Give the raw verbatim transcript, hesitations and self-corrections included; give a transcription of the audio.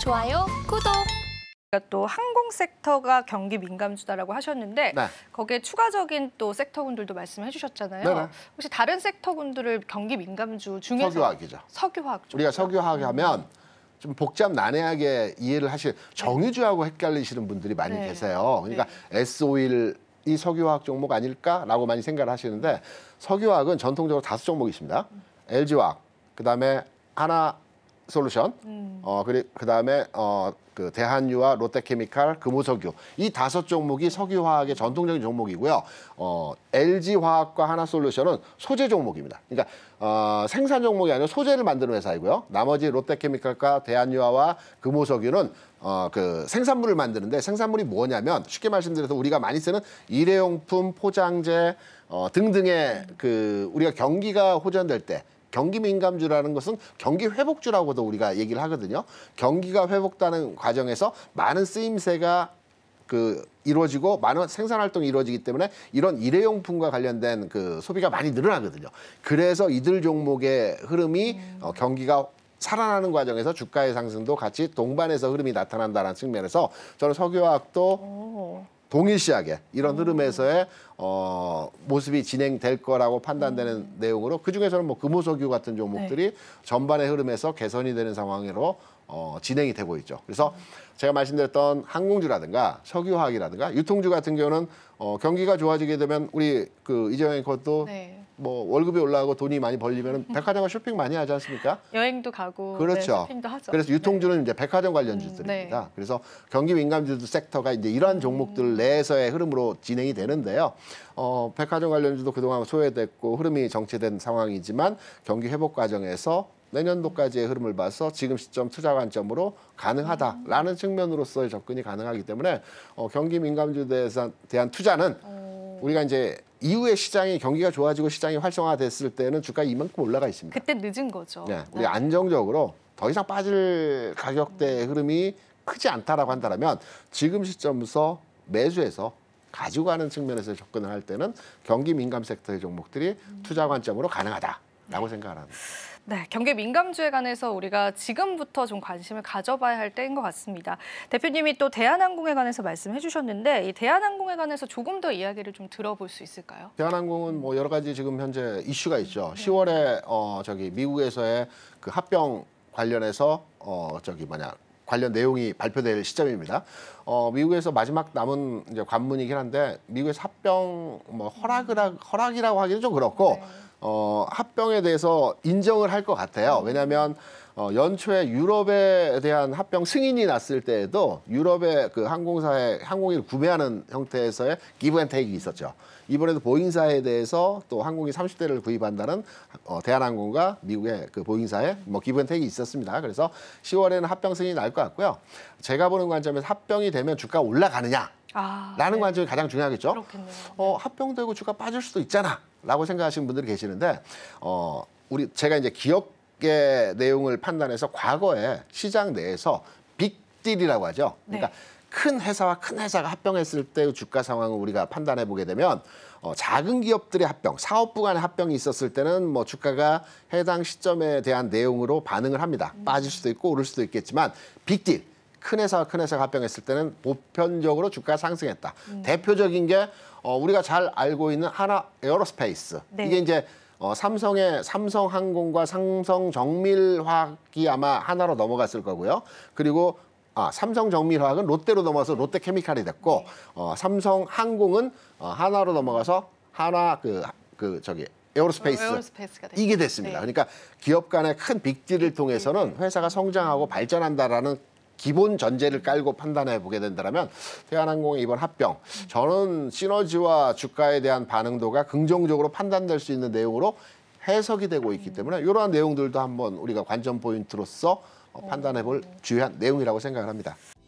좋아요, 구독. 또 항공 섹터가 경기 민감주다라고 하셨는데 네. 거기에 추가적인 또 섹터군들도 말씀해 주셨잖아요. 네네. 혹시 다른 섹터군들을 경기 민감주 중에서 석유화학이죠. 석유화학 쪽. 우리가 석유화학 하면 좀 복잡 난해하게 이해를 하실 정유주하고 헷갈리시는 분들이 많이 네. 계세요. 그러니까 네. 에스오일이 석유화학 종목 아닐까라고 많이 생각을 하시는데 석유화학은 전통적으로 다섯 종목이 있습니다. 엘지화학, 그다음에 하나솔루션, 음. 어 그리 그다음에 어 그 대한유와 롯데케미칼, 금호석유 이 다섯 종목이 석유화학의 전통적인 종목이고요. 어 엘지화학과 하나솔루션은 소재 종목입니다. 그러니까 어, 생산 종목이 아니라 소재를 만드는 회사이고요. 나머지 롯데케미칼과 대한유화와 금호석유는 어, 그 생산물을 만드는데 생산물이 뭐냐면 쉽게 말씀드려서 우리가 많이 쓰는 일회용품, 포장재 어, 등등의 그 우리가 경기가 호전될 때. 경기 민감주라는 것은 경기 회복주라고도 우리가 얘기를 하거든요. 경기가 회복되는 과정에서 많은 쓰임새가 그 이루어지고 많은 생산 활동이 이루어지기 때문에 이런 일회용품과 관련된 그 소비가 많이 늘어나거든요. 그래서 이들 종목의 흐름이 음. 어, 경기가 살아나는 과정에서 주가의 상승도 같이 동반해서 흐름이 나타난다는 측면에서 저는 석유화학도 오. 동일시하게 이런 흐름에서의 어, 모습이 진행될 거라고 판단되는 음. 내용으로 그중에서는 뭐 금호석유 같은 종목들이 네. 전반의 흐름에서 개선이 되는 상황으로 어, 진행이 되고 있죠. 그래서 음. 제가 말씀드렸던 항공주라든가 석유화학이라든가 유통주 같은 경우는 어, 경기가 좋아지게 되면 우리 그 이재용 앵커도 네. 뭐 월급이 올라가고 돈이 많이 벌리면 백화점과 쇼핑 많이 하지 않습니까? 여행도 가고 그렇죠. 네, 쇼핑도 하죠. 그래서 유통주는 네. 이제 백화점 관련 음, 주들입니다. 네. 그래서 경기 민감주 섹터가 이제 이러한 음. 종목들 내에서의 흐름으로 진행이 되는데요. 어, 백화점 관련주도 그동안 소외됐고 흐름이 정체된 상황이지만 경기 회복 과정에서 내년도까지의 흐름을 봐서 지금 시점 투자 관점으로 가능하다라는 음. 측면으로서의 접근이 가능하기 때문에 어, 경기 민감주에 대한 투자는 오. 우리가 이제 이후에 시장이 경기가 좋아지고 시장이 활성화됐을 때는 주가 이만큼 올라가 있습니다. 그때 늦은 거죠. 네, 우리 네. 안정적으로 더 이상 빠질 가격대의 흐름이 크지 않다라고 한다면 지금 시점에서 매수해서 가지고 가는 측면에서 접근을 할 때는 경기 민감 섹터의 종목들이 투자 관점으로 가능하다라고 생각을 합니다. 네, 경기 민감주에 관해서 우리가 지금부터 좀 관심을 가져봐야 할 때인 것 같습니다. 대표님이 또 대한항공에 관해서 말씀해 주셨는데 이 대한항공에 관해서 조금 더 이야기를 좀 들어볼 수 있을까요? 대한항공은 뭐 여러 가지 지금 현재 이슈가 있죠. 네. 시월에 어 저기 미국에서의 그 합병 관련해서 어 저기 뭐냐 관련 내용이 발표될 시점입니다. 어 미국에서 마지막 남은 이제 관문이긴 한데 미국에서 합병 뭐 허락을 하, 허락이라고 하기는 좀 그렇고. 네. 어, 합병에 대해서 인정을 할 것 같아요. 왜냐하면 어, 연초에 유럽에 대한 합병 승인이 났을 때에도 유럽의 그 항공사의 항공기를 구매하는 형태에서의 기브 앤 테이크가 있었죠. 이번에도 보잉사에 대해서 또 항공기 삼십 대를 구입한다는 어, 대한항공과 미국의 그 보잉사에 뭐 기브 앤 테이크가 있었습니다. 그래서 시월에는 합병 승인이 날 것 같고요. 제가 보는 관점에서 합병이 되면 주가가 올라가느냐 아, 라는 네. 관점이 가장 중요하겠죠. 그렇겠네요. 어, 합병되고 주가 빠질 수도 있잖아 라고 생각하시는 분들이 계시는데 어, 우리 제가 이제 기업의 내용을 판단해서 과거에 시장 내에서 빅딜이라고 하죠. 그러니까 네. 큰 회사와 큰 회사가 합병했을 때 주가 상황을 우리가 판단해 보게 되면 어, 작은 기업들의 합병, 사업부 간의 합병이 있었을 때는 뭐 주가가 해당 시점에 대한 내용으로 반응을 합니다. 음. 빠질 수도 있고 오를 수도 있겠지만 빅딜 큰 회사와 큰 회사가 합병했을 때는 보편적으로 주가가 상승했다. 음. 대표적인 게 어, 우리가 잘 알고 있는 하나 에어로스페이스. 네. 이게 이제 어, 삼성의 삼성항공과 삼성정밀화학이 아마 하나로 넘어갔을 거고요. 그리고 아, 삼성정밀화학은 롯데로 넘어가서 롯데케미칼이 됐고 네. 어, 삼성항공은 어, 하나로 넘어가서 하나 그, 그 저기 에어로스페이스 이게 됐습니다. 네. 그러니까 기업 간의 큰 빅딜을 통해서는 회사가 성장하고 발전한다라는 기본 전제를 깔고 판단해 보게 된다면 대한항공의 이번 합병 저는 시너지와 주가에 대한 반응도가 긍정적으로 판단될 수 있는 내용으로 해석이 되고 있기 때문에 이러한 내용들도 한번 우리가 관전 포인트로서 판단해 볼 주요한 내용이라고 생각을 합니다.